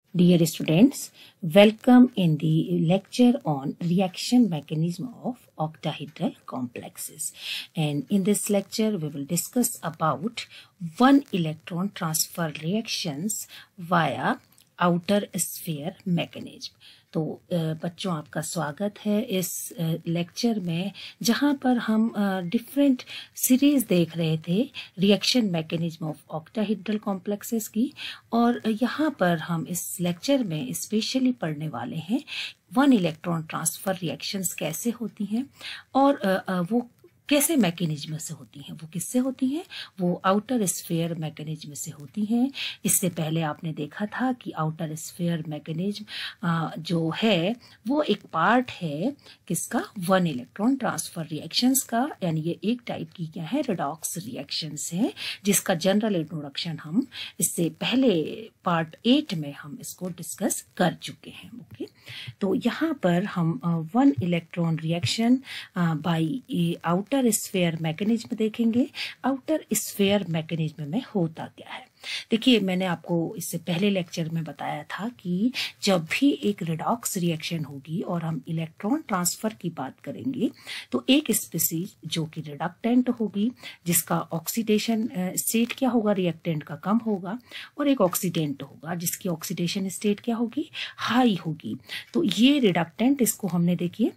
Dear students, welcome in the lecture on reaction mechanism of octahedral complexes. And in this lecture, we will discuss about one electron transfer reactions via outer sphere mechanism. तो बच्चों आपका स्वागत है इस lecture में, जहां पर हम डिफरेंट सीरीज देख रहे थे reaction mechanism of octahedral complexes की। और यहां पर हम इस लेक्चर में स्पेशली पढ़ने वाले हैं वन इलेक्ट्रॉन ट्रांसफर रिएक्शंस कैसे होती हैं और वो कैसे मैकेनिज्म से होती हैं। वो किससे होती हैं? वो आउटर स्फीयर मैकेनिज्म से होती हैं। इससे पहले आपने देखा था कि आउटर स्फीयर मैकेनिज्म जो है वो एक पार्ट है किसका? वन इलेक्ट्रॉन ट्रांसफर रिएक्शंस का। यानी ये एक टाइप की क्या है? रिडॉक्स रिएक्शंस है, जिसका जनरल इंट्रोडक्शन हम इससे पहले पार्ट 8 में हम इसको डिस्कस कर चुके हैं। ओके, तो यहाँ पर हम one electron reaction by outer sphere mechanism देखेंगे। आउटर स्फीयर मैकेनिज्म में होता क्या है? देखिए, मैंने आपको इससे पहले लेक्चर में बताया था कि जब भी एक रिडॉक्स रिएक्शन होगी और हम इलेक्ट्रॉन ट्रांसफर की बात करेंगे तो एक स्पीसीज जो कि रिडक्टेंट होगी, जिसका ऑक्सीडेशन स्टेट क्या होगा? रिएक्टेंट का कम होगा, और एक ऑक्सीडेंट होगा जिसकी ऑक्सीडेशन स्टेट क्या होगी? हाई होगी। तो ये रिडक्टेंट, इसको हमने देखिए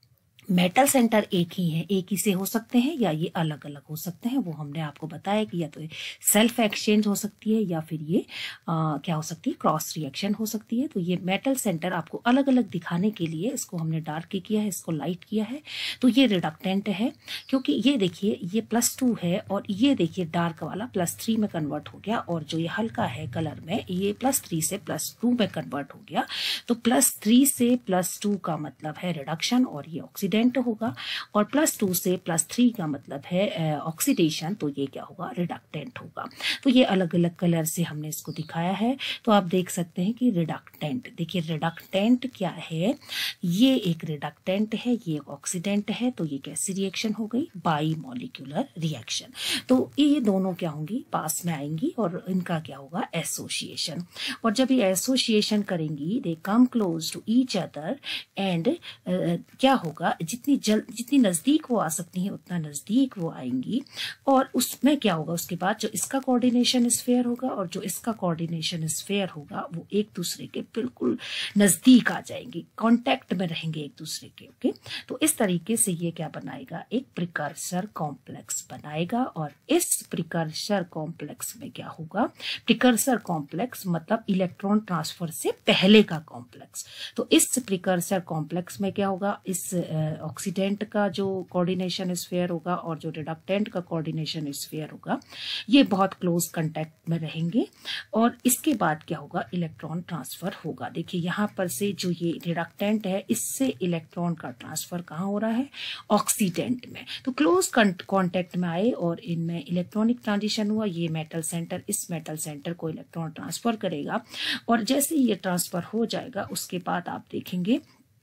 मेटल सेंटर एक ही है, एक ही से हो सकते हैं या ये अलग अलग हो सकते हैं। वो हमने आपको बताया कि या तो सेल्फ एक्सचेंज हो सकती है या फिर ये क्या हो सकती है? क्रॉस रिएक्शन हो सकती है। तो ये मेटल सेंटर आपको अलग अलग दिखाने के लिए इसको हमने डार्क किया है, इसको लाइट किया है। तो ये रिडक्टेंट है, क्योंकि ये देखिए ये +2 है और ये देखिए डार्क वाला +3 में कन्वर्ट हो गया, और जो ये हल्का है कलर में ये +3 से +2 में कन्वर्ट हो गया। तो +3 से +2 का मतलब है रिडक्शन और ये ऑक्सीडेंट होगा, और +2 से +3 का मतलब है ऑक्सीडेशन। तो ये क्या होगा? रिडक्टेंट होगा। तो ये अलग अलग कलर से हमने इसको दिखाया है। तो आप देख सकते हैं कि रिडक्टेंट, देखिए रिडक्टेंट क्या है? ये एक रिडक्टेंट है, ये एक ऑक्सीडेंट है। तो ये कैसी रिएक्शन हो गई? Bimolecular reaction. तो ये दोनों क्या होंगी? पास में आएंगी और इनका क्या होगा? एसोसिएशन। और जब ये एसोसिएशन करेंगी, they come close to each other, and क्या होगा? जितनी नजदीक वो आ सकती हैं उतना नजदीक वो आएंगी। और उसमें क्या होगा? उसके बाद जो इसका कोऑर्डिनेशन स्फीयर होगा और जो इसका कोऑर्डिनेशन स्फीयर होगा वो एक दूसरे के बिल्कुल नजदीक आ जाएंगे, कांटेक्ट में रहेंगे एक दूसरे के। ओके, तो इस तरीके से ये क्या बनाएगा? एक प्रिकर्सर कॉम्प्लेक्स बनाएगा। और इस प्रिकर्सर कॉम्प्लेक्स में क्या होगा? प्रिकर्सर कॉम्प्लेक्स मतलब इलेक्ट्रॉन ट्रांसफर से पहले का कॉम्प्लेक्स। तो इस प्रिकर्सर कॉम्प्लेक्स में क्या होगा? इस ऑक्सीडेंट का जो कोऑर्डिनेशन स्फीयर होगा और जो रिडक्टेंट का कोऑर्डिनेशन स्फीयर होगा, ये बहुत क्लोज कांटेक्ट में रहेंगे। और इसके बाद क्या होगा? इलेक्ट्रॉन ट्रांसफर होगा। देखिए यहाँ पर से जो ये रिडक्टेंट है, इससे इलेक्ट्रॉन का ट्रांसफर कहाँ हो रहा है? ऑक्सीडेंट में। तो क्लोज कांटेक्ट में आए और इनमें इलेक्ट्रॉनिक ट्रांजिशन हुआ। ये मेटल सेंटर इस मेटल सेंटर को इलेक्ट्रॉन ट्रांसफर करेगा, और जैसे ये ट्रांसफर हो जाएगा उसके बाद आप देखेंगे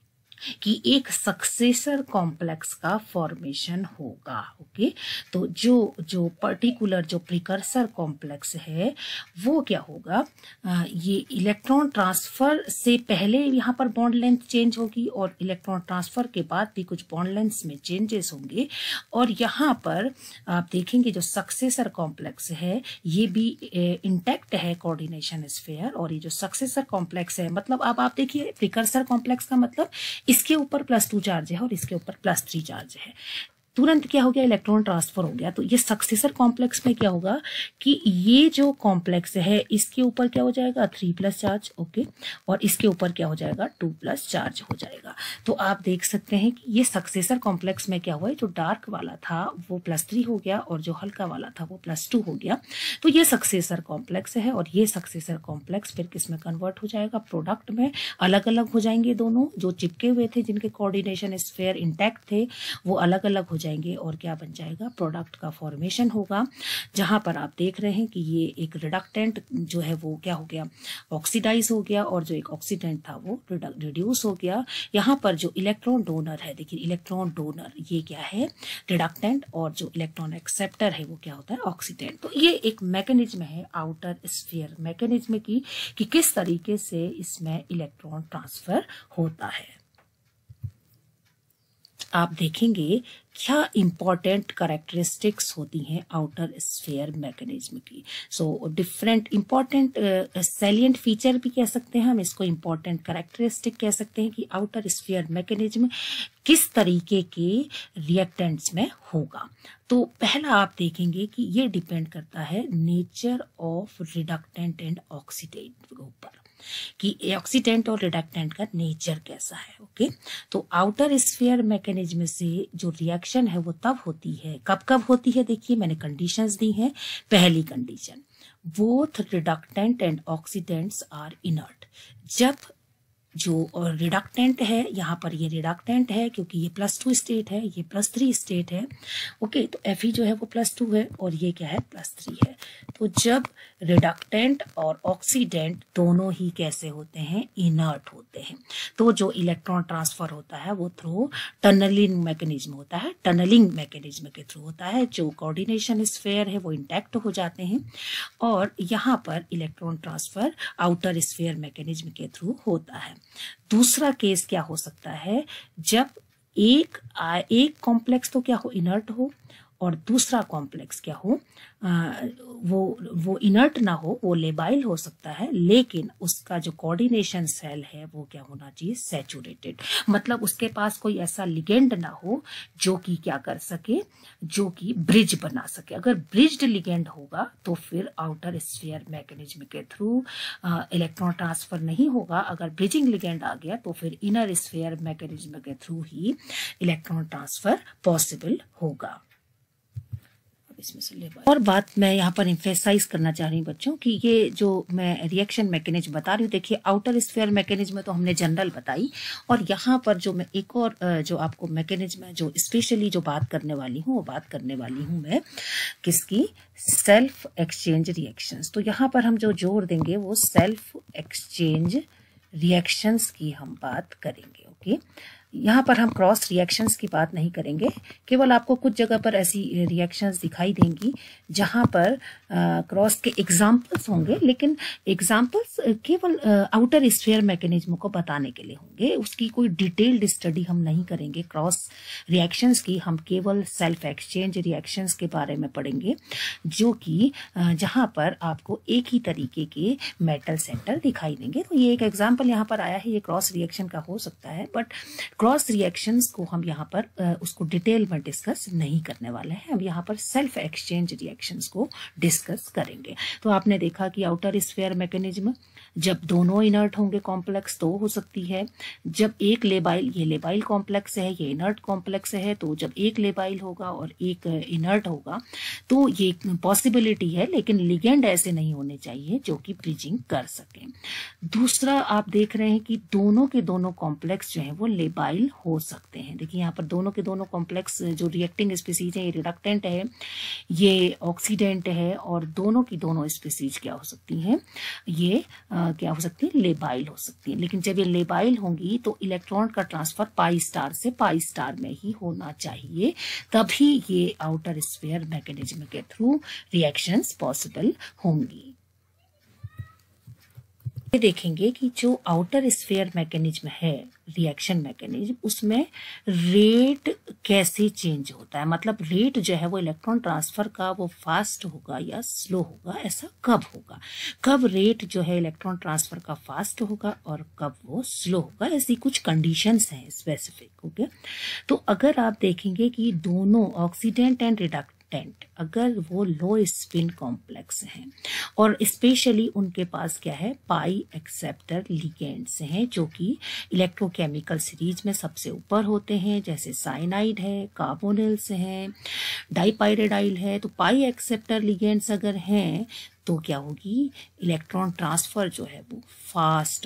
कि एक सक्सेसर कॉम्प्लेक्स का फॉर्मेशन होगा। ओके, तो जो पर्टिकुलर जो प्रिकर्सर कॉम्प्लेक्स है वो क्या होगा? ये इलेक्ट्रॉन ट्रांसफर से पहले यहाँ पर बॉन्ड लेंथ चेंज होगी और इलेक्ट्रॉन ट्रांसफर के बाद भी कुछ बॉन्ड लेंथ में चेंजेस होंगे। और यहाँ पर आप देखेंगे जो सक्सेसर कॉम्प्लेक्स है ये भी इंटैक्ट है कोऑर्डिनेशन स्फीयर, और ये जो सक्सेसर कॉम्प्लेक्स है मतलब अब आप देखिए प्रिकर्सर कॉम्प्लेक्स का मतलब इसके ऊपर +2 चार्ज है और इसके ऊपर +3 चार्ज है। तुरंत क्या हो गया? इलेक्ट्रॉन ट्रांसफर हो गया। तो ये सक्सेसर कॉम्प्लेक्स में क्या होगा कि ये जो कॉम्प्लेक्स है इसके ऊपर क्या हो जाएगा? 3+ चार्ज। ओके, और इसके ऊपर क्या हो जाएगा? 2+ चार्ज हो जाएगा। तो आप देख सकते हैं कि ये सक्सेसर कॉम्प्लेक्स में क्या हुआ है? जो डार्क वाला था वो +3 हो गया और जो हल्का वाला था वो +2 हो गया। तो ये सक्सेसर कॉम्प्लेक्स है, और ये सक्सेसर कॉम्प्लेक्स फिर किस में कन्वर्ट हो जाएगा? प्रोडक्ट में। अलग अलग हो जाएंगे दोनों, जो चिपके हुए थे जिनके कोऑर्डिनेशन स्फीयर इंटैक्ट थे वो अलग अलग हो जाएंगे और क्या बन जाएगा, प्रोडक्ट का फॉर्मेशन होगा। जहाँ पर आप देख रहे हैं कि ये एक रिडक्टेंट जो है वो क्या हो गया, ऑक्सीडाइज हो गया, और जो एक ऑक्सीडेंट था वो रिड्यूस हो गया। यहाँ पर जो इलेक्ट्रॉन डोनर है, देखिए इलेक्ट्रॉन डोनर ये क्या है, रिडक्टेंट, और जो इलेक्ट्रॉन एक्सेप्टर है वो क्या होता है, ऑक्सीडेंट। तो ये एक मैकेनिज्म है आउटर स्फीयर मैकेनिज्म की कि किस तरीके से इसमें इलेक्ट्रॉन ट्रांसफर होता है। आप देखेंगे क्या इंपॉर्टेंट कैरेक्टरिस्टिक्स होती हैं आउटर स्फीयर मैकेनिज्म की। So different important salient feature भी कह सकते हैं हम इसको, इंपॉर्टेंट कैरेक्टरिस्टिक कह सकते हैं कि आउटर स्फीयर मैकेनिज्म किस तरीके के रिएक्टेंट्स में होगा। तो पहला आप देखेंगे कि ये डिपेंड करता है nature of reductant and oxidant के ऊपर, कि ऑक्सीडेंट और रिडक्टेंट का नेचर कैसा है। ओके, तो आउटर स्फीयर मैकेनिज्म से जो रिएक्शन है वो तब होती है, कब कब होती है, देखिए मैंने कंडीशंस दी हैं। पहली condition, both reductant and oxidants are inert. जब जो रिडक्टेंट है, यहाँ पर ये रिडक्टेंट है क्योंकि ये +2 स्टेट है, ये +3 स्टेट है। ओके, तो Fe जो है वो +2 है और ये क्या है, +3 है। तो जब रिडक्टेंट और ऑक्सीडेंट दोनों ही कैसे होते हैं, इनर्ट होते हैं, तो जो इलेक्ट्रॉन ट्रांसफर होता है वो थ्रू टनलिंग मैकेनिज्म होता है, टनलिंग मैकेनिज्म के थ्रू होता है। जो कोऑर्डिनेशन स्फीयर है वो इंटैक्ट हो जाते हैं, और यहाँ पर electron transfer outer sphere mechanism के थ्रू होता है। दूसरा केस क्या हो सकता है, जब एक कॉम्प्लेक्स तो क्या हो, इनर्ट हो, और दूसरा कॉम्प्लेक्स क्या हो, वो इनर्ट ना हो, वो लेबाइल हो सकता है, लेकिन उसका जो कोऑर्डिनेशन सेल है वो क्या होना चाहिए, सैचुरेटेड। मतलब उसके पास कोई ऐसा लिगेंड ना हो जो कि क्या कर सके, जो कि ब्रिज बना सके। अगर ब्रिज्ड लिगेंड होगा तो फिर आउटर स्फीयर मैकेनिज्म के थ्रू इलेक्ट्रॉन ट्रांसफर नहीं होगा। अगर ब्रिजिंग लिगेंड आ गया तो फिर इनर स्फीयर मैकेनिज्म के थ्रू ही इलेक्ट्रॉन ट्रांसफर पॉसिबल होगा। इसमें से और बात मैं यहाँ पर इम्फेसाइज करना चाह रही हूँ बच्चों कि ये जो मैं रिएक्शन मैकेनिज्म बता रही हूँ, देखिए आउटर स्फीयर मैकेनिज्म में तो हमने जनरल बताई, और यहाँ पर जो मैं एक और जो आपको मैकेनिज्म है जो स्पेशली जो बात करने वाली हूँ, वो बात करने वाली हूँ मैं किसकी, सेल्फ एक्सचेंज रिएक्शंस। तो यहाँ पर हम जो जोर देंगे वो सेल्फ एक्सचेंज रिएक्शंस की हम बात करेंगे। ओके, यहाँ पर हम क्रॉस रिएक्शंस की बात नहीं करेंगे, केवल आपको कुछ जगह पर ऐसी रिएक्शंस दिखाई देंगी जहाँ पर क्रॉस के एग्जाम्पल्स होंगे, लेकिन एग्जाम्पल्स केवल आउटर स्फीयर मैकेनिज्म को बताने के लिए होंगे, उसकी कोई डिटेल्ड स्टडी हम नहीं करेंगे क्रॉस रिएक्शंस की। हम केवल सेल्फ एक्सचेंज रिएक्शंस के बारे में पढ़ेंगे, जो कि जहाँ पर आपको एक ही तरीके के मेटल सेंटर दिखाई देंगे। तो ये एक एग्जाम्पल यहाँ पर आया है, ये क्रॉस रिएक्शन का हो सकता है, बट क्रॉस रिएक्शंस को हम यहाँ पर उसको डिटेल में डिस्कस नहीं करने वाले हैं। हम यहाँ पर सेल्फ एक्सचेंज रिएक्शंस को डिस्कस करेंगे। तो आपने देखा कि आउटर स्फीयर मैकेनिज्म, जब दोनों इनर्ट होंगे कॉम्प्लेक्स तो हो सकती है, जब एक लेबाइल, ये लेबाइल कॉम्प्लेक्स है, ये इनर्ट कॉम्प्लेक्स है, तो जब एक लेबाइल होगा और एक इनर्ट होगा तो ये पॉसिबिलिटी है, लेकिन लिगेंड ऐसे नहीं होने चाहिए जो कि ब्रिजिंग कर सकें। दूसरा आप देख रहे हैं कि दोनों के दोनों कॉम्प्लेक्स जो है वो लेबाइल हो सकते हैं। देखिए यहाँ पर दोनों के दोनों कॉम्प्लेक्स जो रिएक्टिंग स्पीसीज है, ये रिडक्टेंट है, ये ऑक्सीडेंट है, और दोनों की दोनों स्पीसीज क्या हो सकती हैं, ये क्या हो सकती है, लेबाइल हो सकती है। लेकिन जब ये लेबाइल होंगी तो इलेक्ट्रॉन का ट्रांसफर पाई स्टार से पाई स्टार में ही होना चाहिए, तभी ये आउटर स्फीयर मैकेनिज्म के थ्रू रिएक्शंस पॉसिबल होंगी। ये देखेंगे कि जो आउटर स्फीयर मैकेनिज्म है, रिएक्शन मैकेनिज्म, उसमें रेट कैसे चेंज होता है, मतलब रेट जो है वो इलेक्ट्रॉन ट्रांसफर का वो फास्ट होगा या स्लो होगा, ऐसा कब होगा, कब रेट जो है इलेक्ट्रॉन ट्रांसफर का फास्ट होगा और कब वो स्लो होगा, ऐसी कुछ कंडीशंस हैं स्पेसिफिक। ओके, तो अगर आप देखेंगे कि दोनों ऑक्सीडेंट एंड रिडक्टेंट अगर वो लो स्पिन कॉम्प्लेक्स हैं और स्पेशली उनके पास क्या है, पाई एक्सेप्टर लिगेंड्स हैं जो कि इलेक्ट्रोकेमिकल सीरीज में सबसे ऊपर होते हैं, जैसे साइनाइड है, कार्बोनिल्स हैं, डाइपाइरिडाइल है। तो पाई एक्सेप्टर लिगेंड्स अगर हैं तो क्या होगी, इलेक्ट्रॉन ट्रांसफर जो है वो फास्ट होगा।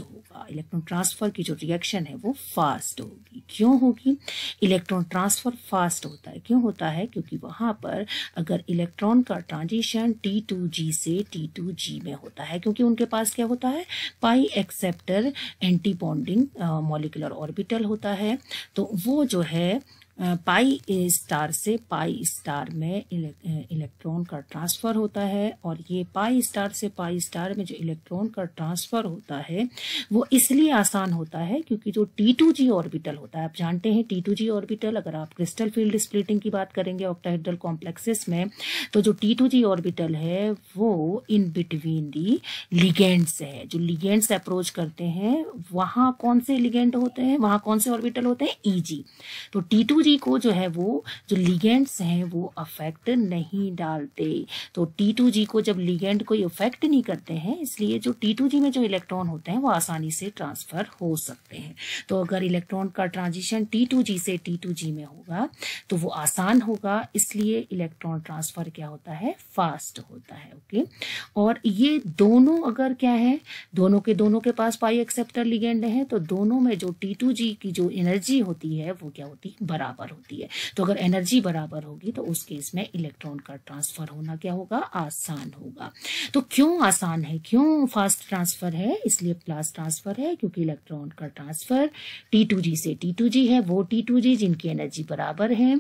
इलेक्ट्रॉन ट्रांसफर की जो रिएक्शन है वो फास्ट होगी। क्यों होगी? इलेक्ट्रॉन ट्रांसफर फास्ट होता है, क्यों होता है? क्योंकि वहां पर अगर इलेक्ट्रॉन का ट्रांजिशन T2G से T2G में होता है, क्योंकि उनके पास क्या होता है, pi acceptor anti bonding molecular orbital होता है। तो वो जो है पाई स्टार से पाई स्टार में इलेक्ट्रॉन का ट्रांसफ़र होता है, और ये पाई स्टार से पाई स्टार में जो इलेक्ट्रॉन का ट्रांसफ़र होता है वो इसलिए आसान होता है क्योंकि जो T2G ऑर्बिटल होता है, आप जानते हैं T2G ऑर्बिटल, अगर आप क्रिस्टल फील्ड स्प्लिटिंग की बात करेंगे ऑक्टाहेड्रल कॉम्प्लेक्सेस में, तो जो T2G ऑर्बिटल है वो इन बिटवीन दी लिगेंड्स है। जो लिगेंड्स अप्रोच करते हैं वहाँ कौन से लिगेंड होते हैं, वहाँ कौन से ऑर्बिटल होते हैं, EG। तो T2G को जो है वो जो लिगेंड्स हैं वो अफेक्ट नहीं डालते। तो T2G को जब लिगेंड कोई अफेक्ट नहीं करते हैं, इसलिए जो T2G में जो इलेक्ट्रॉन होते हैं वो आसानी से ट्रांसफर हो सकते हैं। तो अगर इलेक्ट्रॉन का ट्रांजिशन T2G से T2G में होगा तो वो आसान होगा, इसलिए इलेक्ट्रॉन ट्रांसफर क्या होता है, फास्ट होता है। ओके, और ये दोनों अगर क्या है, दोनों के पास पाई एक्सेप्टर लिगेंड है, तो दोनों में जो T2G की जो एनर्जी होती है वो क्या होती है, बराबर होती है। तो अगर एनर्जी बराबर होगी तो उस केस में इलेक्ट्रॉन का ट्रांसफर होना क्या होगा, आसान होगा। तो क्यों आसान है, क्यों फास्ट ट्रांसफर है, इसलिए फास्ट ट्रांसफर है क्योंकि इलेक्ट्रॉन का ट्रांसफर T2G से T2G है, वो T2G जिनकी एनर्जी बराबर है।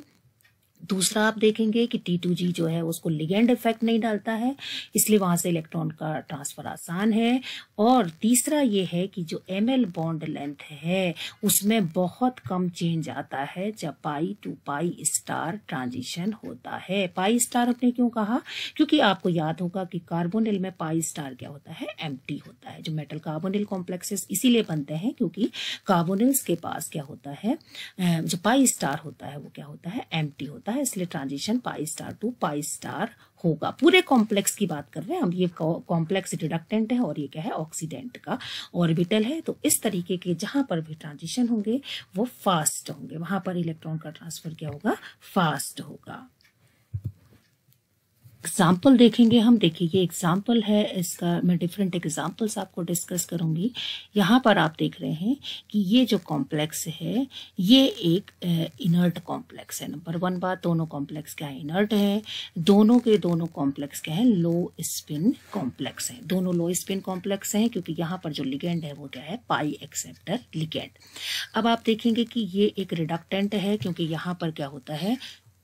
दूसरा आप देखेंगे कि T2G जो है उसको लिगेंड इफेक्ट नहीं डालता है, इसलिए वहां से इलेक्ट्रॉन का ट्रांसफर आसान है। और तीसरा ये है कि जो ml बॉन्ड लेंथ है उसमें बहुत कम चेंज आता है जब pi to pi star transition होता है। पाई स्टार हमने क्यों कहा, क्योंकि आपको याद होगा कि कार्बोनिल में पाई स्टार क्या होता है, एम्प्टी होता है। जो मेटल कार्बोनिल कॉम्प्लेक्सेस इसीलिए बनते हैं क्योंकि कार्बोनिल्स के पास क्या होता है, जो पाई स्टार होता है वो क्या होता है, एम्प्टी होता है, इसलिए transition pi star to pi star होगा। पूरे कॉम्प्लेक्स की बात कर रहे हैं हम, ये कॉम्प्लेक्स रिडक्टेंट है और ये क्या है, ऑक्सीडेंट का ऑर्बिटल है। तो इस तरीके के जहां पर भी ट्रांजिशन होंगे वो फास्ट होंगे, वहां पर इलेक्ट्रॉन का ट्रांसफर क्या होगा, फास्ट होगा। एग्जाम्पल देखेंगे हम, देखिए ये एग्जाम्पल है, इसका मैं डिफरेंट एग्जाम्पल्स आपको डिस्कस करूंगी। यहाँ पर आप देख रहे हैं कि ये जो कॉम्प्लेक्स है ये एक इनर्ट कॉम्प्लेक्स है। नंबर 1 बात, दोनों कॉम्प्लेक्स क्या है, इनर्ट है। दोनों के दोनों कॉम्प्लेक्स क्या है, लो स्पिन कॉम्प्लेक्स है। दोनों लो स्पिन कॉम्प्लेक्स हैं क्योंकि यहाँ पर जो लिगेंड है वो क्या है, पाई एक्सेप्टर लिगेंड। अब आप देखेंगे कि ये एक रिडक्टेंट है क्योंकि यहाँ पर क्या होता है,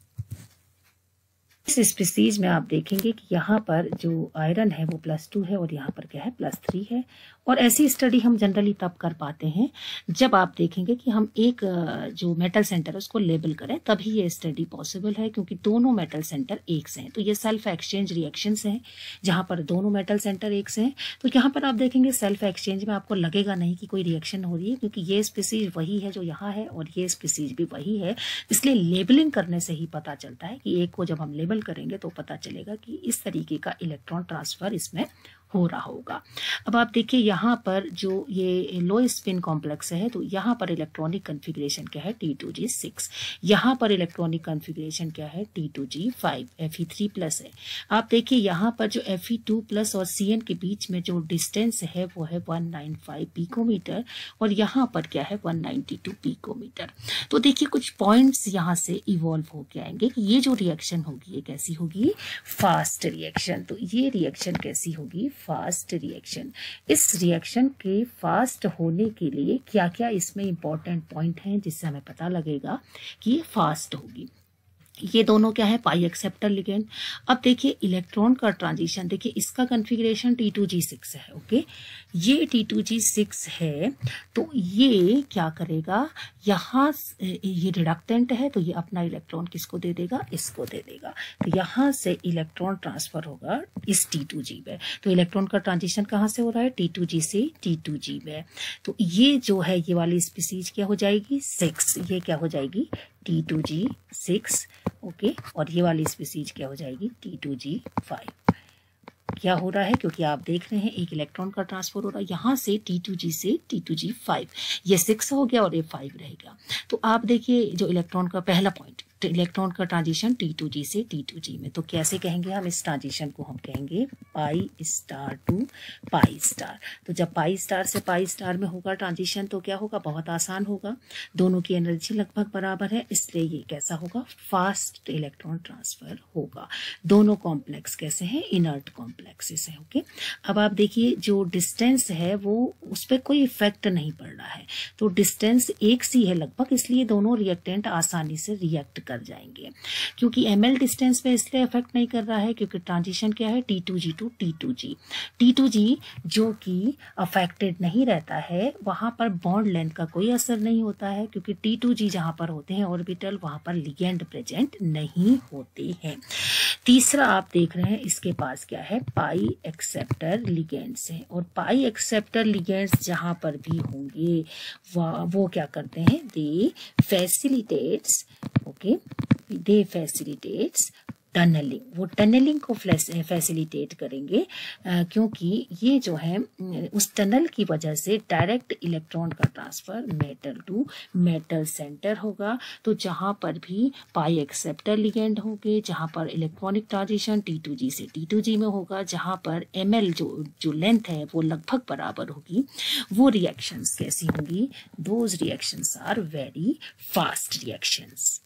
इस स्पीसीज में आप देखेंगे कि यहाँ पर जो आयरन है वो +2 है और यहाँ पर क्या है, +3 है। और ऐसी स्टडी हम जनरली तब कर पाते हैं जब आप देखेंगे कि हम एक जो मेटल सेंटर है उसको लेबल करें, तभी ये स्टडी पॉसिबल है क्योंकि दोनों मेटल सेंटर एक से हैं। तो ये सेल्फ एक्सचेंज रिएक्शंस हैं जहाँ पर दोनों मेटल सेंटर एक से हैं। तो यहाँ पर आप देखेंगे सेल्फ एक्सचेंज में आपको लगेगा नहीं कि कोई रिएक्शन हो रही है क्योंकि ये स्पीसीज वही है जो यहाँ है और ये स्पीसीज भी वही है। इसलिए लेबलिंग करने से ही पता चलता है कि एक को जब हम लेबल करेंगे तो पता चलेगा कि इस तरीके का इलेक्ट्रॉन ट्रांसफर इसमें हो रहा होगा। अब आप देखिए यहाँ पर जो ये लो स्पिन कॉम्प्लेक्स है तो यहाँ पर इलेक्ट्रॉनिक कॉन्फ़िगरेशन क्या है, T2G6। यहाँ पर इलेक्ट्रॉनिक कॉन्फ़िगरेशन क्या है, T2G5, Fe3+ है। आप देखिए यहाँ पर जो Fe2+ और Cn के बीच में जो डिस्टेंस है वो है 195 पिकोमीटर और यहाँ पर क्या है, 192 पिकोमीटर। तो देखिए कुछ पॉइंट्स यहाँ से इवॉल्व हो के आएंगे कि ये जो रिएक्शन होगी ये कैसी होगी, फास्ट रिएक्शन। तो ये रिएक्शन कैसी होगी, फास्ट रिएक्शन। इस रिएक्शन के फास्ट होने के लिए क्या क्या इसमें इंपॉर्टेंट पॉइंट हैं जिससे हमें पता लगेगा कि ये फास्ट होगी। ये दोनों क्या है, पाई एक्सेप्टर लिगेंड। अब देखिए इलेक्ट्रॉन का ट्रांजिशन, देखिए इसका कॉन्फ़िगरेशन T2G6 है। ओके, ये T2G6 है तो ये क्या करेगा, यहाँ ये रिडक्टेंट है तो ये अपना इलेक्ट्रॉन किसको दे देगा, इसको दे देगा। तो यहाँ से इलेक्ट्रॉन ट्रांसफर होगा इस T2G में। तो इलेक्ट्रॉन का ट्रांजिशन कहाँ से हो रहा है, T2G से T2G में। तो ये जो है ये वाली स्पीसीज क्या हो जाएगी, 6, ये क्या हो जाएगी, T2G6। ओके, और ये वाली स्पीसीज क्या हो जाएगी, T2G5। क्या हो रहा है, क्योंकि आप देख रहे हैं एक इलेक्ट्रॉन का ट्रांसफर हो रहा है यहाँ से T2G से T2G5, ये 6 हो गया और ये 5 रहेगा। तो आप देखिए जो इलेक्ट्रॉन का पहला पॉइंट, इलेक्ट्रॉन का ट्रांजिशन T2G से T2G में। तो कैसे कहेंगे हम इस ट्रांजिशन को? हम कहेंगे pi star to pi star. तो जब पाई स्टार से पाई स्टार में होगा ट्रांजिशन तो क्या होगा? बहुत आसान होगा, दोनों की एनर्जी लगभग बराबर है, इसलिए ये कैसा होगा? फास्ट इलेक्ट्रॉन ट्रांसफर होगा। दोनों कॉम्प्लेक्स कैसे हैं? इनर्ट कॉम्प्लेक्सेस हैं। ओके, अब आप देखिए जो डिस्टेंस है वो उस पर कोई इफेक्ट नहीं पड़ रहा है, तो डिस्टेंस एक सी है लगभग, इसलिए दोनों रिएक्टेंट आसानी से रिएक्ट कर जाएंगे। क्योंकि ml डिस्टेंस पे इसलिए इफेक्ट नहीं कर रहा है क्योंकि ट्रांजिशन क्या है? T2G to T2G। T2G जो कि अफेक्टेड नहीं रहता है, वहां पर बॉन्ड लेंथ का कोई असर नहीं होता है, क्योंकि T2G जहां पर होते हैं ऑर्बिटल, वहां पर लिगेंड प्रेजेंट नहीं होते हैं। तीसरा आप देख रहे हैं इसके पास क्या है? पाई एक्सेप्टर लिगेंड्स हैं, और पाई एक्सेप्टर लिगेंड्स जहां पर भी होंगे वो क्या करते हैं? They facilitates, okay, they facilitates tunnelling. वो टनलिंग को फैसिलिटेट करेंगे क्योंकि ये जो है उस टनल की वजह से डायरेक्ट इलेक्ट्रॉन का transfer metal to metal centre होगा। तो जहां पर भी पाई एक्सेप्टर लिगेंड होंगे, जहां पर इलेक्ट्रॉनिक ट्रांजिशन T2G से T2G में होगा, जहां पर ml जो लेंथ है वो लगभग बराबर होगी, वो रिएक्शंस कैसी होंगी? Those reactions are very fast reactions.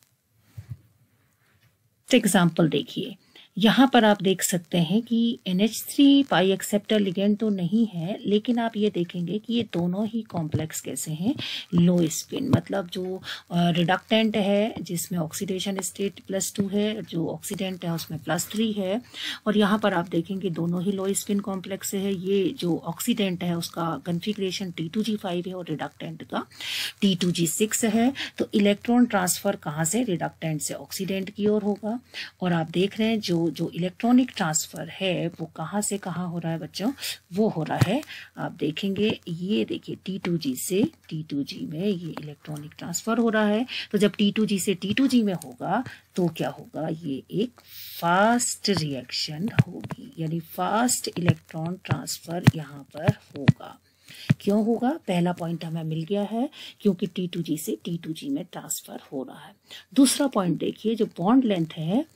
Example देखिए, यहाँ पर आप देख सकते हैं कि NH3 पाई एक्सेप्टर लिगेंड तो नहीं है, लेकिन आप ये देखेंगे कि ये दोनों ही कॉम्प्लेक्स कैसे हैं? लो स्पिन, मतलब जो रिडक्टेंट है जिसमें ऑक्सीडेशन स्टेट +2 है, जो ऑक्सीडेंट है उसमें +3 है, और यहाँ पर आप देखेंगे दोनों ही लो स्पिन कॉम्प्लेक्स है। ये जो ऑक्सीडेंट है उसका कन्फिग्रेशन T2G5 है और रिडक्टेंट का T2G6 है। तो इलेक्ट्रॉन ट्रांसफर कहाँ से? रिडक्टेंट से ऑक्सीडेंट की ओर होगा। और आप देख रहे हैं जो इलेक्ट्रॉनिक ट्रांसफर है वो कहाँ से कहाँ हो रहा है बच्चों? वो हो रहा है, आप देखेंगे, ये देखिए T2G से T2G में ये इलेक्ट्रॉनिक ट्रांसफर हो रहा है। तो जब T2G से T2G में होगा तो क्या होगा? ये एक फास्ट रिएक्शन होगी, यानी फास्ट इलेक्ट्रॉन ट्रांसफर यहाँ पर होगा। क्यों होगा? पहला पॉइंट हमें मिल गया है, क्योंकि T2G से T2G में ट्रांसफर हो रहा है। दूसरा पॉइंट देखिए, जो बॉन्ड लेंथ है,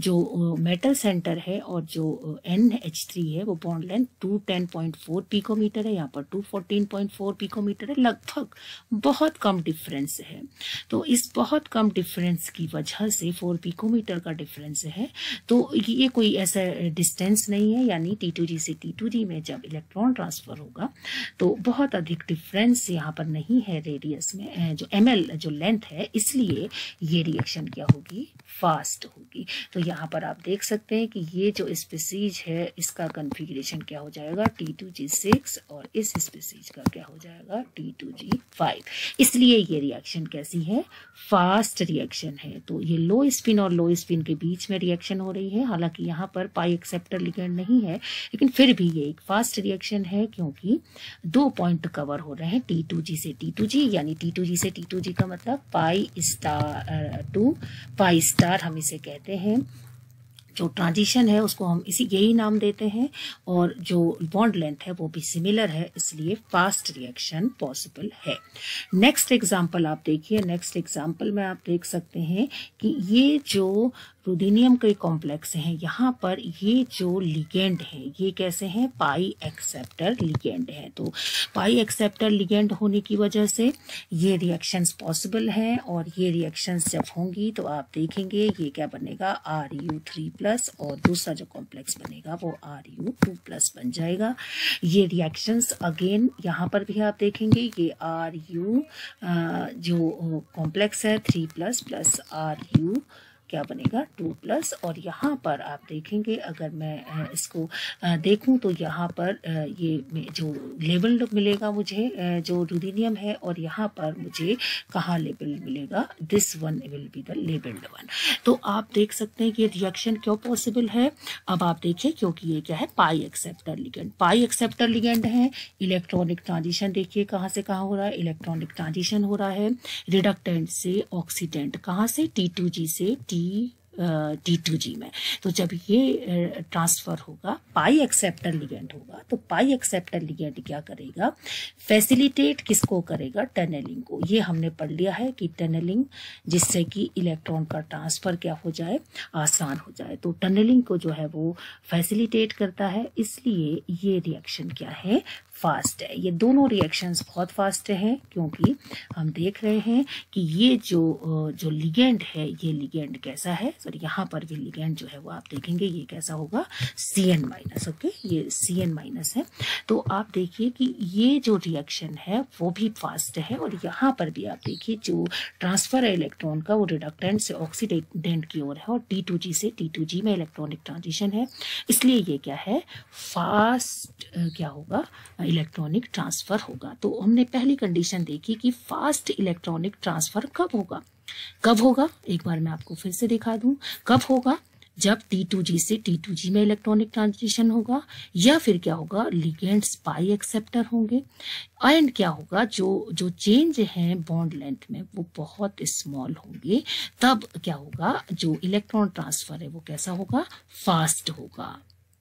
जो मेटल सेंटर है और जो NH3 है, वो बॉन्ड लेंथ 210.4 पिकोमीटर है, यहाँ पर 214.4 पिकोमीटर है, लगभग बहुत कम डिफरेंस है। तो इस बहुत कम डिफरेंस की वजह से 4 पिकोमीटर का डिफरेंस है, तो ये कोई ऐसा डिस्टेंस नहीं है, यानी T2G से T2G में जब इलेक्ट्रॉन ट्रांसफर होगा तो बहुत अधिक डिफरेंस यहाँ पर नहीं है रेडियस में, जो ml जो लेंथ है, इसलिए ये रिएक्शन क्या होगी? फास्ट होगी। तो यहाँ पर आप देख सकते हैं कि ये जो स्पीसीज है इसका कन्फिग्रेशन क्या हो जाएगा? T2G6, और इस स्पीसीज का क्या हो जाएगा? T2G5। इसलिए ये रिएक्शन कैसी है? फास्ट रिएक्शन है। तो ये लो स्पिन और लो स्पिन के बीच में रिएक्शन हो रही है, हालांकि यहाँ पर पाई एक्सेप्टर लिगेंड नहीं है, लेकिन फिर भी ये एक फास्ट रिएक्शन है क्योंकि 2 पॉइंट कवर हो रहे हैं T2G से T2G, यानी T2G से T2G का मतलब pi star to pi star हम इसे कहते हैं। जो ट्रांजिशन है उसको हम यही नाम देते हैं, और जो बॉन्ड लेंथ है वो भी सिमिलर है, इसलिए फास्ट रिएक्शन पॉसिबल है। नेक्स्ट एग्जांपल आप देखिए, नेक्स्ट एग्जांपल में आप देख सकते हैं कि ये जो रुदीनियम के कॉम्प्लेक्स हैं, यहाँ पर ये जो लिगेंड है ये कैसे हैं? पाई एक्सेप्टर लिगेंड है। तो पाई एक्सेप्टर लिगेंड होने की वजह से ये रिएक्शंस पॉसिबल हैं, और ये रिएक्शंस जब होंगी तो आप देखेंगे ये क्या बनेगा? Ru3+, और दूसरा जो कॉम्प्लेक्स बनेगा वो Ru2+ बन जाएगा। ये रिएक्शंस अगेन यहाँ पर भी आप देखेंगे, ये Ru जो कॉम्प्लेक्स है 3+ प्लस Ru क्या बनेगा? 2+, और यहाँ पर आप देखेंगे, अगर मैं इसको देखूं तो यहाँ पर ये जो लेबल मिलेगा मुझे, जो रुदीनियम है, और यहाँ पर मुझे कहाँ लेबल मिलेगा? This one will be the labelled one. तो आप देख सकते हैं कि ये रिएक्शन क्यों पॉसिबल है। अब आप देखिए, क्योंकि ये क्या है? Pi acceptor ligand. Pi acceptor ligand है। इलेक्ट्रॉनिक ट्रांजिशन देखिए कहाँ से कहाँ हो रहा है? इलेक्ट्रॉनिक ट्रांजिशन हो रहा है रिडक्टेंट से ऑक्सीडेंट। कहाँ से? T2G से T2G में। तो जब ये ट्रांसफर होगा, पाई एक्सेप्टर लिगेंड होगा, तो पाई एक्सेप्टर लिगेंड क्या करेगा, फैसिलिटेट किसको करेगा, टनलिंग को। ये हमने पढ़ लिया है कि टनलिंग, जिससे कि इलेक्ट्रॉन का ट्रांसफर क्या हो जाए, आसान हो जाए। तो टनलिंग को जो है वो फैसिलिटेट करता है, इसलिए ये रिएक्शन क्या है, फास्ट है। ये दोनों रिएक्शंस बहुत फास्ट हैं, क्योंकि हम देख रहे हैं कि ये जो लिगेंड है, ये लिगेंड कैसा है, सॉरी यहाँ पर भी लिगेंड जो है वो आप देखेंगे ये कैसा होगा, Cn-, ओके, ये Cn- है। तो आप देखिए कि ये जो रिएक्शन है वो भी फास्ट है, और यहाँ पर भी आप देखिए जो ट्रांसफर है इलेक्ट्रॉन का, वो रिडक्टेंट से ऑक्सीडेंट की ओर है, और T2G से T2G में इलेक्ट्रॉनिक ट्रांजिशन है, इसलिए ये क्या है, फास्ट क्या होगा, इलेक्ट्रॉनिक ट्रांसफर होगा। तो हमने पहली कंडीशन देखी कि फास्ट इलेक्ट्रॉनिक ट्रांसफर कब होगा, कब होगा, एक बार मैं आपको फिर से दिखा दूं, कब होगा, जब T2G से T2G में इलेक्ट्रॉनिक ट्रांजिशन होगा, या फिर क्या होगा, लिगेंड्स पाई एक्सेप्टर होंगे, एंड क्या होगा, जो चेंज है बॉन्ड लेंथ में वो बहुत स्मॉल होंगे, तब क्या होगा, जो इलेक्ट्रॉन ट्रांसफर है वो कैसा होगा, फास्ट होगा।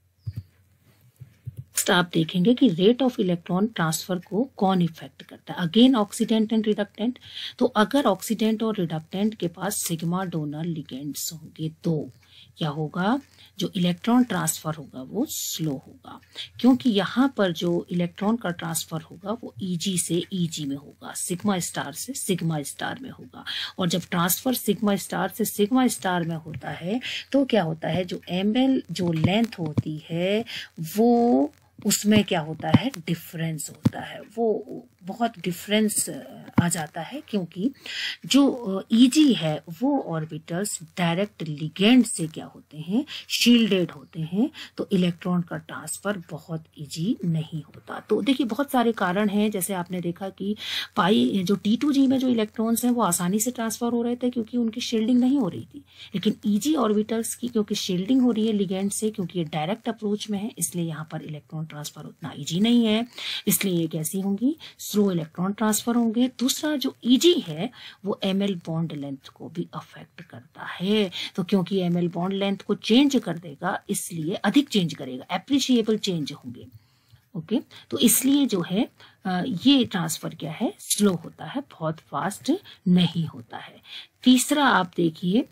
आप देखेंगे कि रेट ऑफ इलेक्ट्रॉन ट्रांसफर को कौन इफेक्ट करता है, अगेन ऑक्सीडेंट एंड रिडक्टेंट। तो अगर ऑक्सीडेंट और रिडक्टेंट के पास सिग्मा डोनर लिगेंड्स होंगे तो क्या होगा, जो इलेक्ट्रॉन ट्रांसफर होगा वो स्लो होगा, क्योंकि यहाँ पर जो इलेक्ट्रॉन का ट्रांसफर होगा वो Eg से Eg में होगा, सिग्मा स्टार से सिग्मा स्टार में होगा, और जब ट्रांसफर सिग्मा स्टार से सिग्मा स्टार में होता है तो क्या होता है, जो ml जो लेंथ होती है वो उसमें क्या होता है, डिफरेंस होता है, वो बहुत डिफरेंस आ जाता है, क्योंकि जो Eg है वो ऑर्बिटल्स डायरेक्ट लिगेंड से क्या होते हैं, शील्डेड होते हैं, तो इलेक्ट्रॉन का ट्रांसफर बहुत इजी नहीं होता। तो देखिए बहुत सारे कारण हैं, जैसे आपने देखा कि पाई जो T2G में जो इलेक्ट्रॉन्स हैं वो आसानी से ट्रांसफर हो रहे थे क्योंकि उनकी शील्डिंग नहीं हो रही थी, लेकिन Eg ऑर्बिटल्स की क्योंकि शील्डिंग हो रही है लिगेंड से, क्योंकि ये डायरेक्ट अप्रोच में है, इसलिए यहाँ पर इलेक्ट्रॉन ट्रांसफर उतना इजी नहीं है, इसलिए ये कैसी होंगी, स्लो इलेक्ट्रॉन ट्रांसफर होंगे। दूसरा जो Eg है वो ml बॉन्ड लेंथ को भी अफेक्ट करता है, तो क्योंकि ml बॉन्ड लेंथ को चेंज कर देगा, इसलिए अधिक चेंज करेगा, एप्रिशिएबल चेंज होंगे, ओके। तो इसलिए जो है ये ट्रांसफर क्या है, स्लो होता है, बहुत फास्ट नहीं होता है। तीसरा आप देखिए,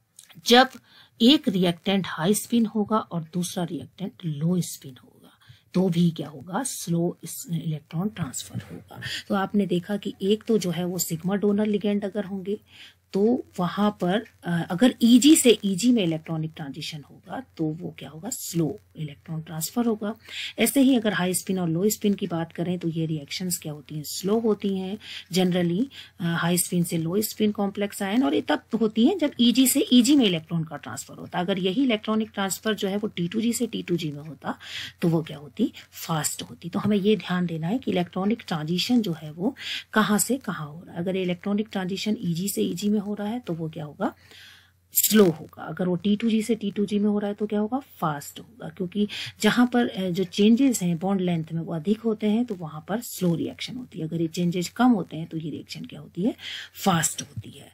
जब एक रिएक्टेंट हाई स्पिन होगा और दूसरा रिएक्टेंट लो स्पिन होगा तो भी क्या होगा, स्लो इलेक्ट्रॉन ट्रांसफर होगा। तो आपने देखा कि एक तो जो है वो सिग्मा डोनर लिगेंड अगर होंगे तो वहां पर अगर Eg से Eg में इलेक्ट्रॉनिक ट्रांजिशन होगा तो वो क्या होगा, स्लो इलेक्ट्रॉन ट्रांसफर होगा। ऐसे ही अगर हाई स्पिन और लो स्पिन की बात करें तो ये रिएक्शंस क्या होती हैं, स्लो होती हैं जनरली, हाई स्पिन से लो स्पिन कॉम्प्लेक्स आयन, और ये तब होती हैं जब Eg से Eg में इलेक्ट्रॉन का ट्रांसफर होता। अगर यही इलेक्ट्रॉनिक ट्रांसफर जो है वो T2G से T2G में होता तो वो क्या होती, फास्ट होती। तो हमें ये ध्यान देना है कि इलेक्ट्रॉनिक ट्रांजिशन जो है वो कहाँ से कहाँ हो रहा है। अगर इलेक्ट्रॉनिक ट्रांजिशन Eg से Eg में हो रहा है तो वो क्या होगा, स्लो होगा। अगर वो T2G से T2G में हो रहा है तो क्या होगा, फास्ट होगा, क्योंकि जहां पर जो चेंजेस हैं बॉन्ड लेंथ में वो अधिक होते हैं तो वहां पर स्लो रिएक्शन होती है। अगर ये चेंजेस कम होते हैं तो ये रिएक्शन क्या होती है, फास्ट होती है।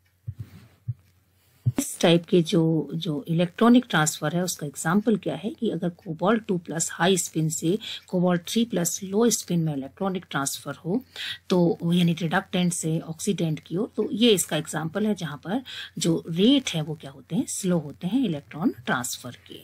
इस टाइप के जो इलेक्ट्रॉनिक ट्रांसफर है उसका एग्जांपल क्या है कि अगर कोबाल्ट 2+ हाई स्पिन से कोबाल्ट 3+ लो स्पिन में इलेक्ट्रॉनिक ट्रांसफर हो, तो यानी रिडक्टेंट से ऑक्सीडेंट की ओर, तो ये इसका एग्जांपल है जहां पर जो रेट है वो क्या होते हैं, स्लो होते हैं इलेक्ट्रॉन ट्रांसफर के।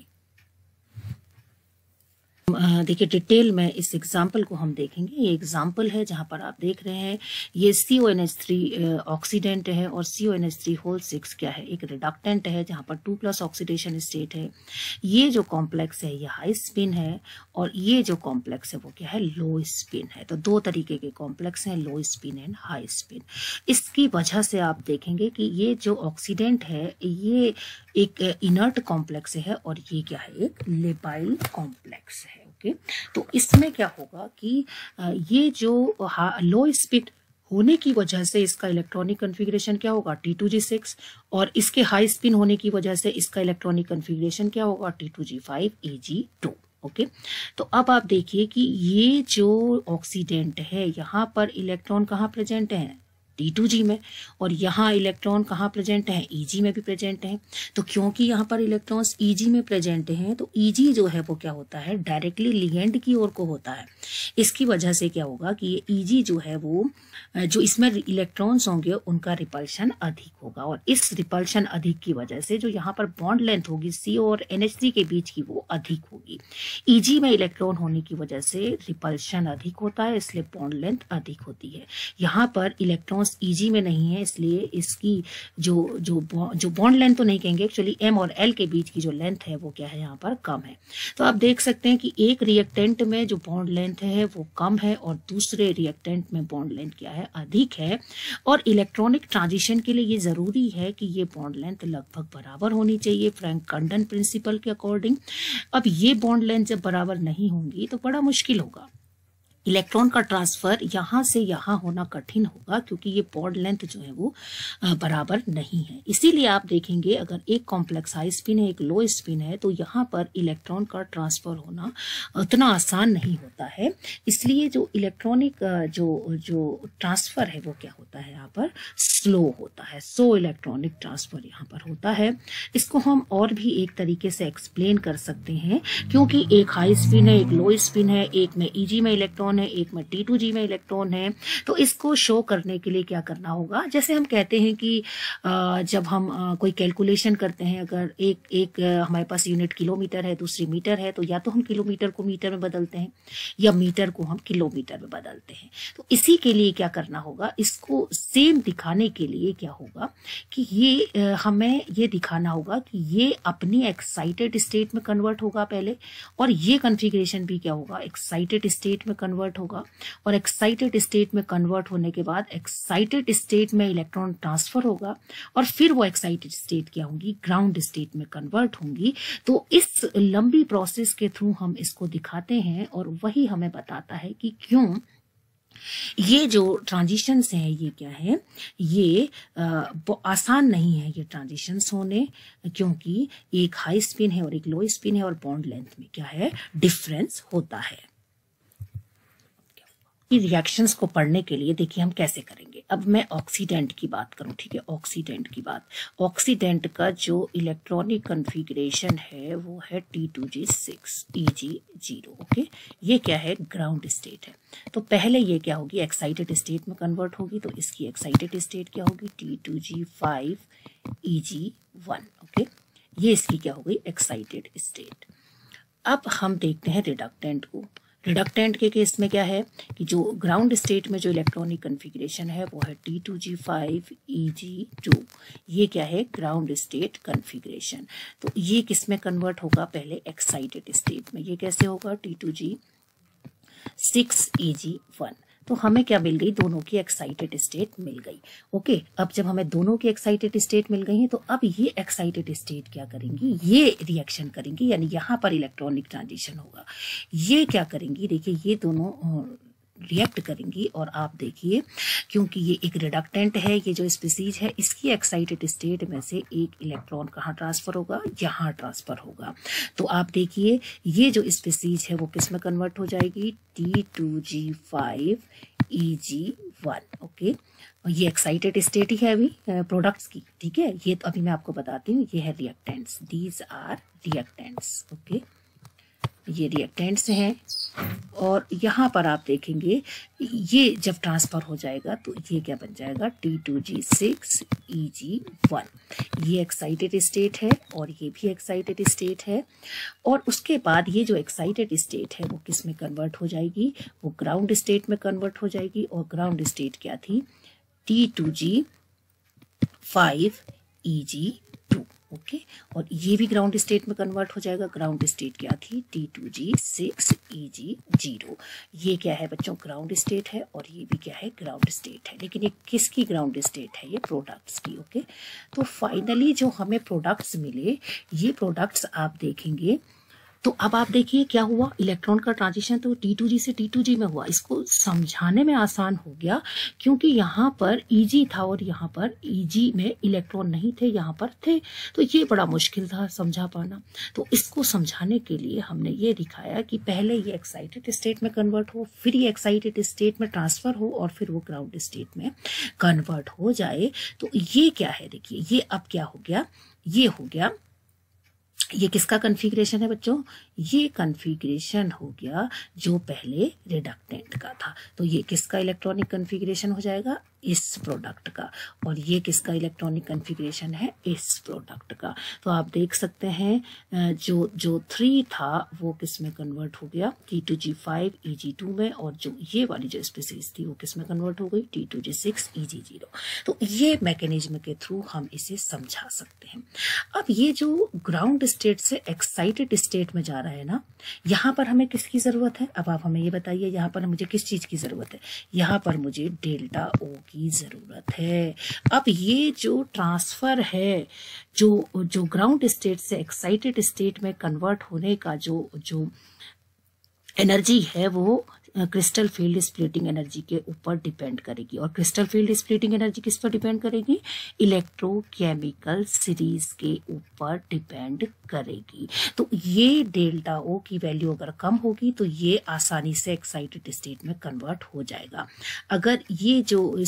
देखिए डिटेल में इस एग्जाम्पल को हम देखेंगे। ये एग्जाम्पल है जहां पर आप देख रहे हैं ये CONH3 ऑक्सीडेंट है और CONH3 क्या है, एक रिडक्टेंट है जहां पर 2+ ऑक्सीडेशन स्टेट है। ये जो कॉम्प्लेक्स है ये हाई स्पिन है और ये जो कॉम्प्लेक्स है वो क्या है, लो स्पिन है। तो दो तरीके के कॉम्प्लेक्स हैं, low spin and high spin. इसकी वजह से आप देखेंगे कि ये जो ऑक्सीडेंट है ये एक इनर्ट कॉम्प्लेक्स है और ये क्या है, एक लेबाइल कॉम्प्लेक्स है, ओके। तो इसमें क्या होगा कि ये जो लो स्पिन होने की वजह से इसका इलेक्ट्रॉनिक कॉन्फ़िगरेशन क्या होगा, T2G6, और इसके हाई स्पिन होने की वजह से इसका इलेक्ट्रॉनिक कॉन्फ़िगरेशन क्या होगा, T2G5 Ag2, ओके। तो अब आप देखिए कि ये जो ऑक्सीडेंट है यहाँ पर इलेक्ट्रॉन कहाँ प्रेजेंट है, T2G में, और यहाँ इलेक्ट्रॉन कहाँ प्रेजेंट हैं, Eg में भी प्रेजेंट हैं। तो क्योंकि यहाँ पर इलेक्ट्रॉन्स Eg में प्रेजेंट हैं तो Eg जो है वो क्या होता है, डायरेक्टली लिगेंड की ओर को होता है। इसकी वजह से क्या होगा कि ये Eg जो है वो जो इसमें इलेक्ट्रॉन्स होंगे उनका रिपल्शन अधिक होगा, और इस रिपल्शन अधिक की वजह से जो यहाँ पर बॉन्ड लेंथ होगी C और NH3 के बीच की वो अधिक होगी। Eg में इलेक्ट्रॉन होने की वजह से रिपल्शन अधिक होता है, इसलिए बॉन्ड लेंथ अधिक होती है। यहाँ पर इलेक्ट्रॉन Eg में नहीं है, इसलिए इसकी जो बॉन्ड लेंथ तो नहीं कहेंगे, एक्चुअली M और L के बीच की जो लेंथ है वो क्या है, यहाँ पर कम है। तो आप देख सकते हैं कि एक रिएक्टेंट में जो बॉन्ड लेंथ है वो कम है और दूसरे रिएक्टेंट में बॉन्ड लेंथ क्या है, अधिक है। और इलेक्ट्रॉनिक ट्रांजिशन के लिए ये जरूरी है कि ये बॉन्ड लेंथ लगभग बराबर होनी चाहिए फ्रैंक कंडन प्रिंसिपल के अकॉर्डिंग। अब ये बॉन्ड लेंथ जब बराबर नहीं होंगी तो बड़ा मुश्किल होगा, इलेक्ट्रॉन का ट्रांसफर यहाँ से यहाँ होना कठिन होगा, क्योंकि ये बॉन्ड लेंथ जो है वो बराबर नहीं है। इसीलिए आप देखेंगे अगर एक कॉम्प्लेक्स हाई स्पिन है, एक लो स्पिन है, तो यहाँ पर इलेक्ट्रॉन का ट्रांसफर होना उतना आसान नहीं होता है। इसलिए जो इलेक्ट्रॉनिक जो ट्रांसफर है वो क्या होता है, यहाँ पर स्लो होता है। सो इलेक्ट्रॉनिक ट्रांसफर यहाँ पर होता है। इसको हम और भी एक तरीके से एक्सप्लेन कर सकते हैं, क्योंकि एक हाई स्पिन है, एक लो स्पिन है, एक में Eg में इलेक्ट्रॉन है, एक में T2G में इलेक्ट्रॉन है। तो इसको शो करने के लिए क्या करना होगा, जैसे हम कहते हैं कि जब हम कोई कैलकुलेशन करते हैं, अगर एक हमारे पास यूनिट किलोमीटर है, दूसरी मीटर है, तो या तो हम किलोमीटर को मीटर में बदलते हैं या मीटर को हम किलोमीटर में बदलते हैं। तो इसी के लिए क्या करना होगा, इसको सेम दिखाने के लिए क्या होगा कि ये हमें ये दिखाना होगा कि ये अपनी एक्साइटेड स्टेट में कन्वर्ट होगा पहले, और ये कॉन्फ़िगरेशन भी क्या होगा, एक्साइटेड स्टेट में कन्वर्ट होगा। और एक्साइटेड स्टेट में कन्वर्ट होने के बाद एक्साइटेड स्टेट में इलेक्ट्रॉन ट्रांसफर होगा, और फिर वो एक्साइटेड स्टेट क्या होंगी, ग्राउंड स्टेट में कन्वर्ट होंगी। तो इस लंबी प्रोसेस के थ्रू हम इसको दिखाते हैं, और वही हमें बताता है कि क्यों ये जो ट्रांजिशंस हैं ये क्या है, ये आसान नहीं है ये ट्रांजिशंस होने, क्योंकि एक हाई स्पिन है और एक लो स्पिन है, और बॉन्ड लेंथ में क्या है, डिफरेंस होता है। रिएक्शंस को पढ़ने के लिए देखिए हम कैसे करेंगे। अब मैं ऑक्सीडेंट की बात करूं, ठीक है, ऑक्सीडेंट की बात, ऑक्सीडेंट का जो इलेक्ट्रॉनिक कॉन्फ़िगरेशन है वो है T2G6 Eg0। ओके, ये क्या है, ग्राउंड स्टेट है। तो पहले ये क्या होगी, एक्साइटेड स्टेट में कन्वर्ट होगी, तो इसकी एक्साइटेड स्टेट क्या होगी, T2G5 Eg1। ओके, ये इसकी क्या होगी, एक्साइटेड स्टेट। अब हम देखते हैं रिडक्टेंट को। रिडक्टेंट के केस में क्या है कि जो ग्राउंड स्टेट में जो इलेक्ट्रॉनिक कॉन्फ़िगरेशन है वो है T2G5 Eg2। ये क्या है, ग्राउंड स्टेट कॉन्फ़िगरेशन। तो ये किस में कन्वर्ट होगा, पहले एक्साइटेड स्टेट में। ये कैसे होगा, T2G6 Eg1। तो हमें क्या मिल गई, दोनों की एक्साइटेड स्टेट मिल गई। ओके, अब जब हमें दोनों की एक्साइटेड स्टेट मिल गई है तो अब ये एक्साइटेड स्टेट क्या करेंगी, ये रिएक्शन करेंगी, यानी यहाँ पर इलेक्ट्रॉनिक ट्रांजिशन होगा। ये क्या करेंगी, देखिए ये दोनों रिएक्ट करेंगी, और आप देखिए क्योंकि ये एक रिडक्टेंट है, ये जो स्पीसीज है इसकी एक्साइटेड स्टेट में से एक इलेक्ट्रॉन कहाँ ट्रांसफर होगा, यहाँ ट्रांसफर होगा। तो आप देखिए ये जो स्पीसीज है वो किस में कन्वर्ट हो जाएगी, T2G5 Eg1। ओके, ये एक्साइटेड स्टेट ही है अभी प्रोडक्ट्स की, ठीक है। ये तो अभी मैं आपको बताती हूँ, ये है reactants, these are reactants. Okay, ये रिएक्टेंट्स हैं, और यहाँ पर आप देखेंगे ये जब ट्रांसफर हो जाएगा तो ये क्या बन जाएगा, T2G6 Eg1। ये एक्साइटेड स्टेट है और ये भी एक्साइटेड स्टेट है, और उसके बाद ये जो एक्साइटेड स्टेट है वो किस में कन्वर्ट हो जाएगी, वो ग्राउंड स्टेट में कन्वर्ट हो जाएगी। और ग्राउंड स्टेट क्या थी, T2G5 Eg2। ओके, और ये भी ग्राउंड स्टेट में कन्वर्ट हो जाएगा। ग्राउंड स्टेट क्या थी, T2G6 Eg0। ये क्या है बच्चों, ग्राउंड स्टेट है, और ये भी क्या है, ग्राउंड स्टेट है। लेकिन ये किसकी ग्राउंड स्टेट है, ये प्रोडक्ट्स की। ओके, तो फाइनली जो हमें प्रोडक्ट्स मिले, ये प्रोडक्ट्स आप देखेंगे तो अब आप देखिए क्या हुआ, इलेक्ट्रॉन का ट्रांजिशन तो T2G से T2G में हुआ। इसको समझाने में आसान हो गया क्योंकि यहाँ पर Eg था और यहाँ पर Eg में इलेक्ट्रॉन नहीं थे, यहाँ पर थे, तो ये बड़ा मुश्किल था समझा पाना। तो इसको समझाने के लिए हमने ये दिखाया कि पहले ये एक्साइटेड स्टेट में कन्वर्ट हो, फिर ये एक्साइटेड स्टेट में ट्रांसफर हो और फिर वो ग्राउंड स्टेट में कन्वर्ट हो जाए। तो ये क्या है, देखिए ये अब क्या हो गया, ये हो गया, ये किसका कन्फिग्रेशन है बच्चों, ये कन्फिग्रेशन हो गया जो पहले रिडक्टेंट का था। तो ये किसका इलेक्ट्रॉनिक कन्फिग्रेशन हो जाएगा, इस प्रोडक्ट का, और ये किसका इलेक्ट्रॉनिक कन्फिग्रेशन है, इस प्रोडक्ट का। तो आप देख सकते हैं जो 3 था वो किस में कन्वर्ट हो गया, T2G5 Eg2 में, और जो ये वाली जो स्पीसीज थी वो किस में कन्वर्ट हो गई, T2G6 Eg0। तो ये मैकेनिज्म के थ्रू हम इसे समझा सकते हैं। अब ये जो ग्राउंड स्टेट से एक्साइटेड स्टेट में जा रहा है ना, यहाँ पर हमें किसकी जरूरत है, अब आप हमें ये बताइए, यहाँ पर मुझे किस चीज की जरूरत है, यहाँ पर मुझे डेल्टा O की जरूरत है। अब ये जो ट्रांसफर है, जो ग्राउंड स्टेट से एक्साइटेड स्टेट में कन्वर्ट होने का जो एनर्जी है वो क्रिस्टल फील्ड स्प्लिटिंग एनर्जी के ऊपर डिपेंड करेगी। और क्रिस्टल फील्ड स्प्लिटिंग एनर्जी किस पर डिपेंड करेगी, इलेक्ट्रोकेमिकल सीरीज के ऊपर डिपेंड करेगी। तो ये डेल्टा O की वैल्यू अगर कम होगी तो ये आसानी से एक्साइटेड स्टेट में कन्वर्ट हो जाएगा। अगर ये जो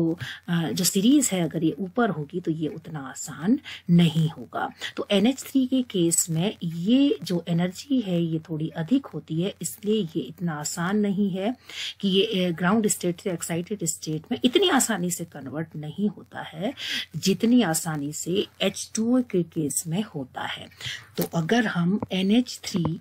सीरीज है अगर ये ऊपर होगी तो ये उतना आसान नहीं होगा। तो NH3 के केस में ये जो एनर्जी है ये थोड़ी अधिक होती है, इसलिए ये इतना आसान नहीं है कि ये ग्राउंड स्टेट से एक्साइटेड स्टेट में इतनी आसानी से कन्वर्ट नहीं होता है जितनी आसानी से H2O के केस में होता है। तो अगर हम NH3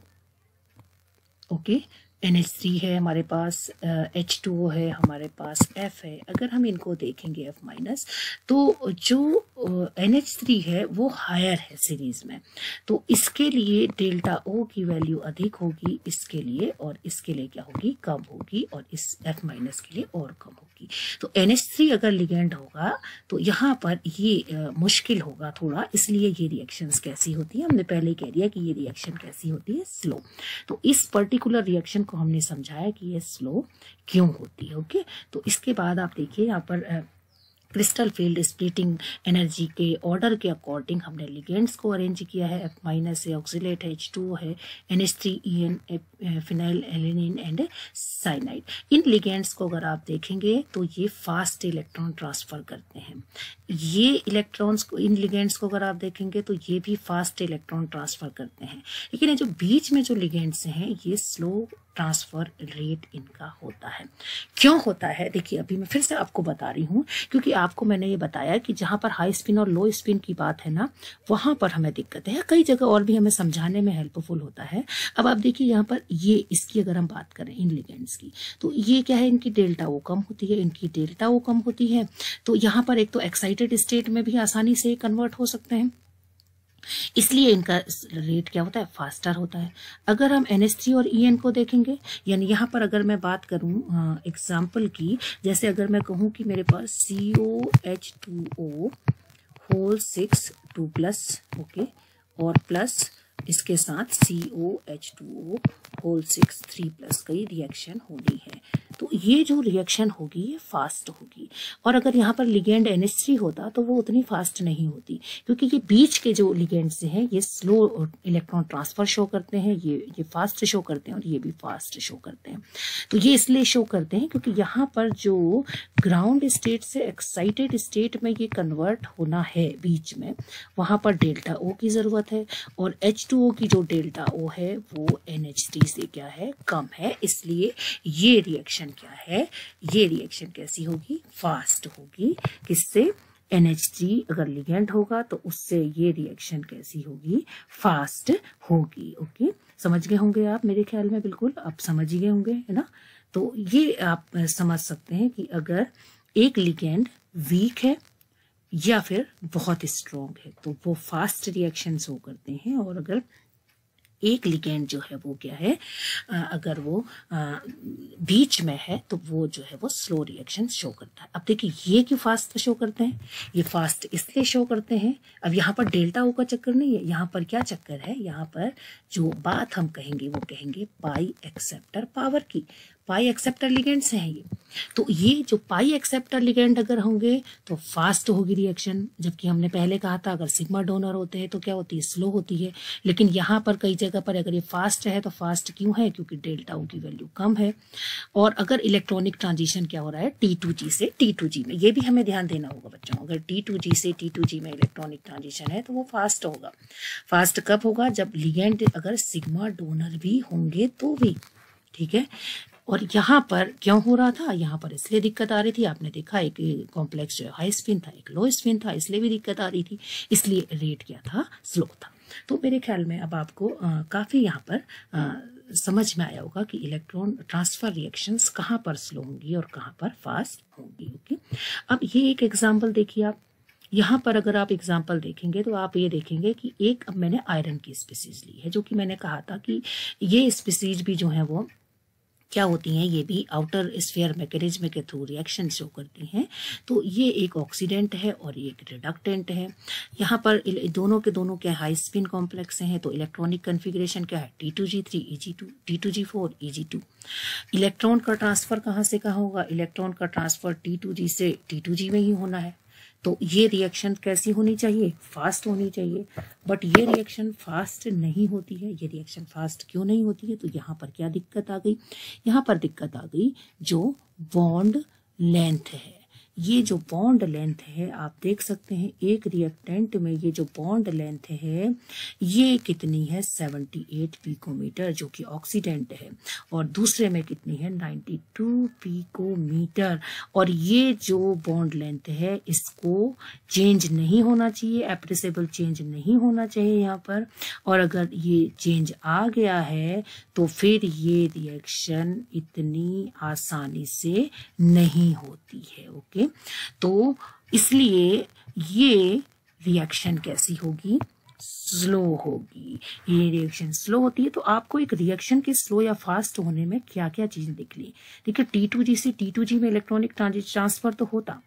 NH3 है हमारे पास, H2O है हमारे पास, F है, अगर हम इनको देखेंगे F माइनस, तो जो NH3 है वो हायर है सीरीज में, तो इसके लिए डेल्टा O की वैल्यू अधिक होगी इसके लिए, और इसके लिए क्या होगी, कम होगी, और इस F माइनस के लिए और कम होगी। तो NH3 अगर लिगेंड होगा तो यहाँ पर ये मुश्किल होगा थोड़ा, इसलिए ये रिएक्शंस कैसी होती है, हमने पहले कह दिया कि ये रिएक्शन कैसी होती है, स्लो। तो इस पर्टिकुलर रिएक्शन को हमने समझाया कि ये स्लो क्यों होती है। ओके, तो इसके बाद आप देखिए यहाँ पर क्रिस्टल फील्ड स्प्लिटिंग एनर्जी के ऑर्डर के अकॉर्डिंग हमने लिगेंड्स को अरेंज किया है। F माइनस है, ऑक्सीलेट है, H2O है, NH3 phenylalanine and cyanide. इन लिगेंड्स को अगर आप देखेंगे तो ये फास्ट इलेक्ट्रॉन ट्रांसफर करते हैं। ये इलेक्ट्रॉन्स को, इन लिगेंड्स को अगर आप देखेंगे तो ये भी फास्ट इलेक्ट्रॉन ट्रांसफर करते हैं, लेकिन ये जो बीच में जो लिगेंड्स हैं ये स्लो ट्रांसफर रेट इनका होता है। क्यों होता है, देखिए अभी मैं फिर से आपको बता रही हूँ, क्योंकि आपको मैंने ये बताया कि जहां पर हाई स्पिन और लो स्पिन की बात है ना, वहां पर हमें दिक्कत है, कई जगह और भी हमें समझाने में हेल्पफुल होता है। अब आप देखिए यहाँ पर ये इसकी अगर हम बात करें इन लिगेंड्स की, तो ये क्या है, इनकी डेल्टा O कम होती है, इनकी डेल्टा O कम होती है, तो यहाँ पर एक तो एक्साइटेड स्टेट में भी आसानी से कन्वर्ट हो सकते हैं, इसलिए इनका रेट क्या होता है, फास्टर होता है। अगर हम NH3 और EN को देखेंगे, यानी यहाँ पर अगर मैं बात करूँ एग्जाम्पल की, जैसे अगर मैं कहूँ कि मेरे पास COH2O होल 6 2+, ओके, और प्लस इसके साथ COH2O होल 6 3+ कई रिएक्शन होनी है, तो ये जो रिएक्शन होगी ये फास्ट होगी। और अगर यहाँ पर लिगेंड NH3 होता तो वो उतनी फास्ट नहीं होती, क्योंकि ये बीच के जो लिगेंड्स हैं ये स्लो इलेक्ट्रॉन ट्रांसफर शो करते हैं, ये फास्ट शो करते हैं, और ये भी फास्ट शो करते हैं। तो ये इसलिए शो करते हैं क्योंकि यहाँ पर जो ग्राउंड स्टेट से एक्साइटेड स्टेट में ये कन्वर्ट होना है बीच में, वहाँ पर डेल्टा O की ज़रूरत है, और H2O की जो डेल्टा O है वो NH3 से क्या है, कम है, इसलिए ये रिएक्शन क्या है, ये रिएक्शन कैसी होगी, फास्ट होगी। किससे, NH3 अगर लिगेंड होगा तो उससे ये रिएक्शन कैसी होगी, फास्ट होगी। ओके, समझ गए होंगे आप, मेरे ख्याल में बिल्कुल आप समझ गए होंगे, है ना। तो ये आप समझ सकते हैं कि अगर एक लिगेंड वीक है या फिर बहुत स्ट्रॉन्ग है तो वो फास्ट रिएक्शन शो करते हैं, और अगर एक लिगेंड जो है वो क्या है, अगर वो बीच में है तो वो जो है वो स्लो रिएक्शन शो करता है। अब देखिए ये क्यों फास्ट शो करते हैं, ये फास्ट इसलिए शो करते हैं, अब यहाँ पर डेल्टा ओ का चक्कर नहीं है, यहाँ पर क्या चक्कर है, यहाँ पर जो बात हम कहेंगे वो कहेंगे पाई एक्सेप्टर पावर की। पाई एक्सेप्टर लिगेंड्स हैं ये, तो ये जो पाई एक्सेप्टर लिगेंड अगर होंगे तो फास्ट होगी रिएक्शन, जबकि हमने पहले कहा था अगर सिग्मा डोनर होते हैं तो क्या होती है, स्लो होती है। लेकिन यहाँ पर कई जगह पर अगर ये फास्ट है तो फास्ट क्यों है, क्योंकि डेल्टा ओ की वैल्यू कम है। और अगर इलेक्ट्रॉनिक ट्रांजिशन क्या हो रहा है, T2G से T2G में, ये भी हमें ध्यान देना होगा बच्चों, अगर T2G से T2G में इलेक्ट्रॉनिक ट्रांजिशन है तो वो फास्ट होगा। फास्ट कब होगा, जब लिगेंड अगर सिग्मा डोनर भी होंगे तो भी, ठीक है। और यहाँ पर क्यों हो रहा था, यहाँ पर इसलिए दिक्कत आ रही थी, आपने देखा एक कॉम्प्लेक्स जो हाई स्पिन था एक लो स्पिन था, इसलिए भी दिक्कत आ रही थी, इसलिए रेट क्या था, स्लो था। तो मेरे ख्याल में अब आपको काफ़ी यहाँ पर समझ में आया होगा कि इलेक्ट्रॉन ट्रांसफर रिएक्शंस कहाँ पर स्लो होंगी और कहाँ पर फास्ट होंगी। ओके, अब ये एक एग्जाम्पल देखिए आप, यहाँ पर अगर आप एग्जाम्पल देखेंगे तो आप ये देखेंगे कि एक, अब मैंने आयरन की स्पीसीज ली है, जो कि मैंने कहा था कि ये स्पीसीज भी जो है वो क्या होती हैं, ये भी आउटर स्फीयर मैकेनिज्म के थ्रू रिएक्शन शो करती हैं। तो ये एक ऑक्सीडेंट है और ये एक रिडक्टेंट है। यहाँ पर दोनों के दोनों क्या हाई स्पिन कॉम्प्लेक्स हैं, तो इलेक्ट्रॉनिक कन्फिग्रेशन क्या है, T2G3 Eg2 T2G4 Eg2। Electron का ट्रांसफर कहाँ से कहाँ होगा, इलेक्ट्रॉन का ट्रांसफर T2G से T2G में ही होना है। तो ये रिएक्शन कैसी होनी चाहिए, फास्ट होनी चाहिए, बट ये रिएक्शन फास्ट नहीं होती है। ये रिएक्शन फास्ट क्यों नहीं होती है, तो यहाँ पर क्या दिक्कत आ गई, यहाँ पर दिक्कत आ गई जो बॉन्ड लेंथ है। ये जो बॉन्ड लेंथ है आप देख सकते हैं, एक रिएक्टेंट में ये जो बॉन्ड लेंथ है ये कितनी है, 78 पिकोमीटर, जो कि ऑक्सीडेंट है, और दूसरे में कितनी है, 92 पिकोमीटर। और ये जो बॉन्ड लेंथ है इसको चेंज नहीं होना चाहिए, एप्रिसिएबल चेंज नहीं होना चाहिए यहाँ पर। और अगर ये चेंज आ गया है तो फिर ये रिएक्शन इतनी आसानी से नहीं होती है। ओके, तो इसलिए ये रिएक्शन कैसी होगी, स्लो होगी। ये रिएक्शन स्लो होती है, तो आपको एक रिएक्शन के स्लो या फास्ट होने में क्या क्या चीजें दिख ली। देखिए T2G से T2G में इलेक्ट्रॉनिक ट्रांसफर तो होता,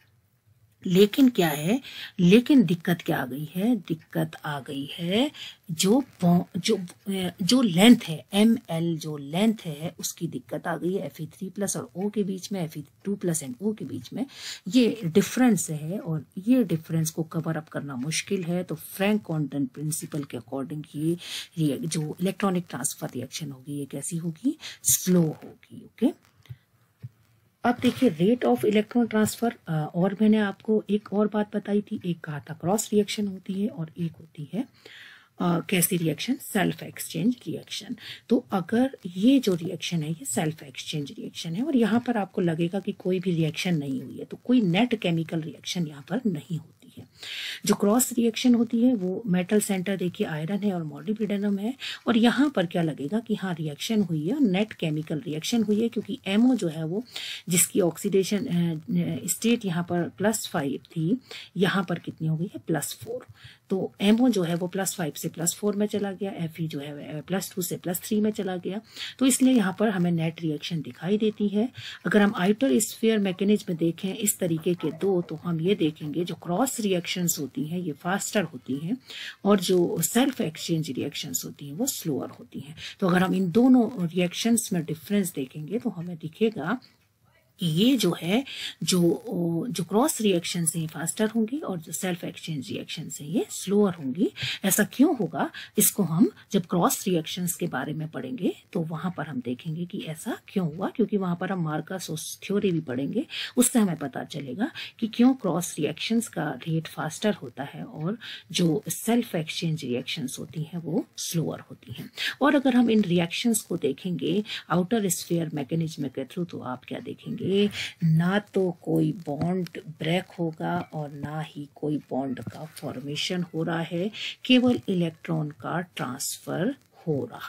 लेकिन क्या है, लेकिन दिक्कत क्या आ गई है, दिक्कत आ गई है जो लेंथ है ml, जो लेंथ है उसकी दिक्कत आ गई है। Fe3+ और O के बीच में, Fe2+ एंड O के बीच में ये डिफरेंस है, और ये डिफरेंस को कवर अप करना मुश्किल है। तो फ्रैंक कॉन्टन प्रिंसिपल के अकॉर्डिंग ये जो इलेक्ट्रॉनिक ट्रांसफर रिएक्शन होगी ये कैसी होगी, स्लो होगी। ओके, अब देखिए रेट ऑफ इलेक्ट्रॉन ट्रांसफर, और मैंने आपको एक और बात बताई थी, एक कहा था क्रॉस रिएक्शन होती है और एक होती है कैसी रिएक्शन, सेल्फ एक्सचेंज रिएक्शन। तो अगर ये जो रिएक्शन है ये सेल्फ एक्सचेंज रिएक्शन है, और यहाँ पर आपको लगेगा कि कोई भी रिएक्शन नहीं हुई है, तो कोई नेट केमिकल रिएक्शन यहाँ पर नहीं होती है। जो क्रॉस रिएक्शन होती है वो मेटल सेंटर देखिए आयरन है और मोलिब्डेनम है, और यहाँ पर क्या लगेगा कि हाँ रिएक्शन हुई है, नेट केमिकल रिएक्शन हुई है, क्योंकि MO जो है वो जिसकी ऑक्सीडेशन स्टेट यहाँ पर +5 थी, यहाँ पर कितनी हो गई है, +4। तो MO जो है वो +5 से +4 में चला गया, Fe जो है +2 से +3 में चला गया। तो इसलिए यहाँ पर हमें नेट रिएक्शन दिखाई देती है। अगर हम आउटर स्फीयर मैकेनिज्म देखें इस तरीके के दो, तो हम ये देखेंगे जो क्रॉस रिएक्शंस होती हैं ये फास्टर होती हैं, और जो सेल्फ एक्सचेंज रिएक्शंस होती हैं वो स्लोअर होती हैं। तो अगर हम इन दोनों रिएक्शंस में डिफरेंस देखेंगे तो हमें दिखेगा कि ये जो है जो क्रॉस रिएक्शन से फास्टर होंगी और जो सेल्फ एक्सचेंज रिएक्शन से ये स्लोअर होंगी। ऐसा क्यों होगा, इसको हम जब क्रॉस रिएक्शंस के बारे में पढ़ेंगे तो वहां पर हम देखेंगे कि ऐसा क्यों हुआ, क्योंकि वहां पर हम मार्कस थ्योरी भी पढ़ेंगे, उससे हमें पता चलेगा कि क्यों क्रॉस रिएक्शंस का रेट फास्टर होता है और जो सेल्फ एक्सचेंज रिएक्शंस होती हैं वो स्लोअर होती हैं। और अगर हम इन रिएक्शंस को देखेंगे आउटर स्फीयर मैकेनिज्म के थ्रू, तो आप क्या देखेंगे, ना तो कोई बॉन्ड ब्रेक होगा और ना ही कोई बॉन्ड का फॉर्मेशन हो रहा है, केवल इलेक्ट्रॉन का ट्रांसफर हो रहा है।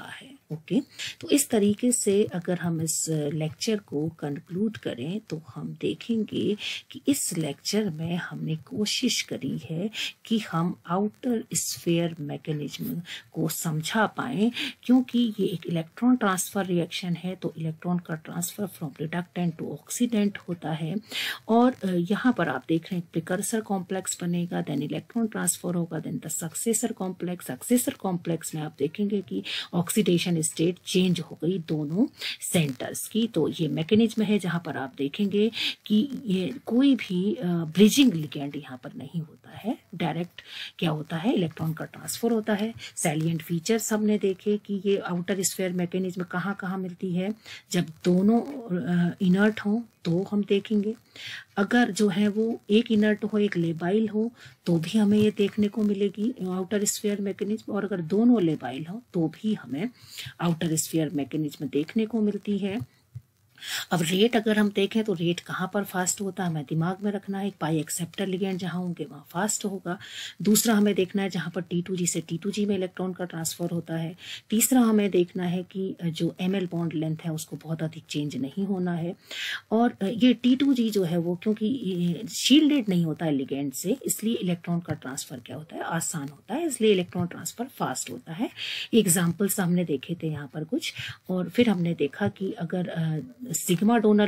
ओके तो इस तरीके से अगर हम इस लेक्चर को कंक्लूड करें तो हम देखेंगे कि इस लेक्चर में हमने कोशिश करी है कि हम आउटर स्फीयर मैकेनिज्म को समझा पाएं, क्योंकि ये एक इलेक्ट्रॉन ट्रांसफर रिएक्शन है। तो इलेक्ट्रॉन का transfer from reductant to oxidant होता है, और यहाँ पर आप देख रहे हैं प्रिकर्सर कॉम्प्लेक्स बनेगा, देन इलेक्ट्रॉन ट्रांसफर होगा, देन द सक्सेसर कॉम्प्लेक्स में आप देखेंगे कि ऑक्सीडेशन स्टेट चेंज हो गई दोनों सेंटर्स की। तो ये मैकेनिज्म है जहां पर आप देखेंगे कि ये कोई भी ब्रिजिंग लिगेंड यहाँ पर नहीं होता है, डायरेक्ट क्या होता है, इलेक्ट्रॉन का ट्रांसफर होता है। सैलिएंट फीचर्स हमने देखे कि ये आउटर स्फीयर मैकेनिज्म कहाँ कहाँ मिलती है, जब दोनों इनर्ट हों तो हम देखेंगे। अगर जो है वो एक इनर्ट हो एक लेबाइल हो तो भी हमें ये देखने को मिलेगी आउटर स्फीयर मैकेनिज्म, और अगर दोनों लेबाइल हो तो भी हमें आउटर स्फीयर मैकेनिज्म देखने को मिलती है। अब रेट अगर हम देखें तो रेट कहाँ पर फास्ट होता है हमें दिमाग में रखना है। पाई एक्सेप्टर लिगेंड जहाँ होंगे वहाँ फास्ट होगा। दूसरा हमें देखना है जहाँ पर T2G से T2G में इलेक्ट्रॉन का ट्रांसफर होता है। तीसरा हमें देखना है कि जो ML बॉन्ड लेंथ है उसको बहुत अधिक चेंज नहीं होना है। और ये T2G जो है वो क्योंकि शील्डेड नहीं होता है लिगेंड से, इसलिए इलेक्ट्रॉन का ट्रांसफर क्या होता है, आसान होता है, इसलिए इलेक्ट्रॉन ट्रांसफर फास्ट होता है। एग्जाम्पल्स हमने देखे थे यहाँ पर कुछ, और फिर हमने देखा कि अगर सिग्मा डोनर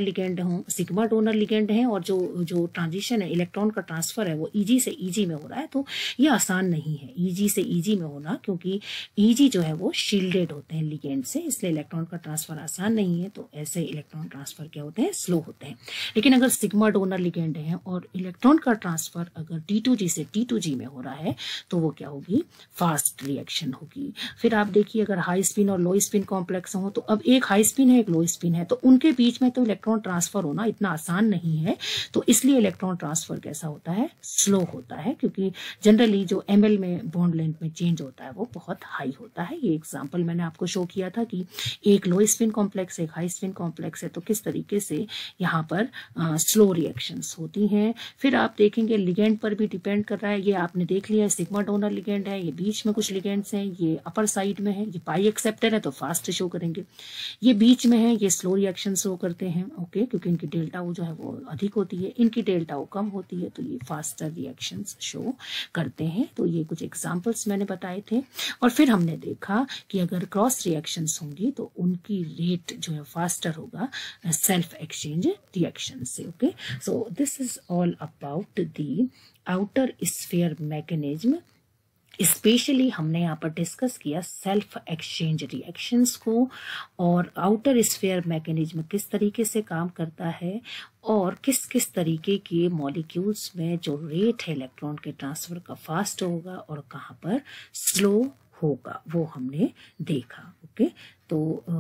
लिगेंड है और जो ट्रांजिशन है इलेक्ट्रॉन का ट्रांसफर है वो Eg से Eg में हो रहा है, तो ये आसान नहीं है Eg से Eg में होना, क्योंकि Eg जो है वो शील्डेड होते हैं लिगेंड से, इसलिए इलेक्ट्रॉन का ट्रांसफर आसान नहीं है। तो ऐसे इलेक्ट्रॉन ट्रांसफर क्या होते हैं, स्लो होते हैं। लेकिन अगर सिग्मा डोनर लिगेंड है और इलेक्ट्रॉन का ट्रांसफर अगर T2G से T2G में हो रहा है तो वो क्या होगी, फास्ट रिएक्शन होगी। फिर आप देखिए अगर हाई स्पिन और लो स्पिन कॉम्प्लेक्स हो, तो अब एक हाई स्पिन है एक लो स्पिन है, तो उनके बीच में तो इलेक्ट्रॉन ट्रांसफर होना इतना आसान नहीं है, तो इसलिए इलेक्ट्रॉन ट्रांसफर कैसा होता है, स्लो होता है, क्योंकि जनरली जो ML में बॉन्ड लेंथ में चेंज होता है वो बहुत हाई होता है। ये एग्जांपल मैंने आपको शो किया था कि एक लो स्पिन कॉम्प्लेक्स एक हाई स्पिन कॉम्प्लेक्स है, तो किस तरीके से यहाँ पर स्लो रिएक्शंस होती हैं। फिर आप देखेंगे लिगेंड पर भी डिपेंड कर रहा है। ये आपने देख लिया सिग्मा डोनर लिगेंड है, ये बीच में कुछ लिगेंड्स हैं, ये अपर साइड में है, ये पाई एक्सेप्टर है तो फास्ट शो करेंगे, ये बीच में है ये स्लो रिएक्शन शो करते हैं। ओके क्योंकि इनकी डेल्टा वो जो है वो अधिक होती है, इनकी डेल्टा वो कम होती है, तो ये फास्टर रिएक्शंस शो करते हैं। तो ये कुछ एग्जांपल्स मैंने बताए थे। और फिर हमने देखा कि अगर क्रॉस रिएक्शंस होंगी तो उनकी रेट जो है फास्टर होगा सेल्फ एक्सचेंज रिएक्शन से। Okay so this is all about the outer sphere mechanism. Specially हमने यहाँ पर डिस्कस किया सेल्फ एक्सचेंज रिएक्शंस को, और आउटर स्फीयर मैकेनिज्म किस तरीके से काम करता है, और किस किस तरीके के मॉलिक्यूल्स में जो रेट है इलेक्ट्रॉन के ट्रांसफर का फास्ट होगा और कहाँ पर स्लो होगा, वो हमने देखा। ओके तो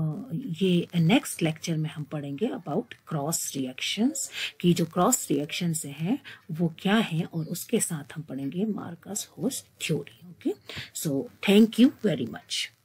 ये नेक्स्ट लेक्चर में हम पढ़ेंगे अबाउट क्रॉस रिएक्शंस, कि जो क्रॉस रिएक्शंस हैं वो क्या हैं, और उसके साथ हम पढ़ेंगे Marcus Hush theory. Okay so thank you very much.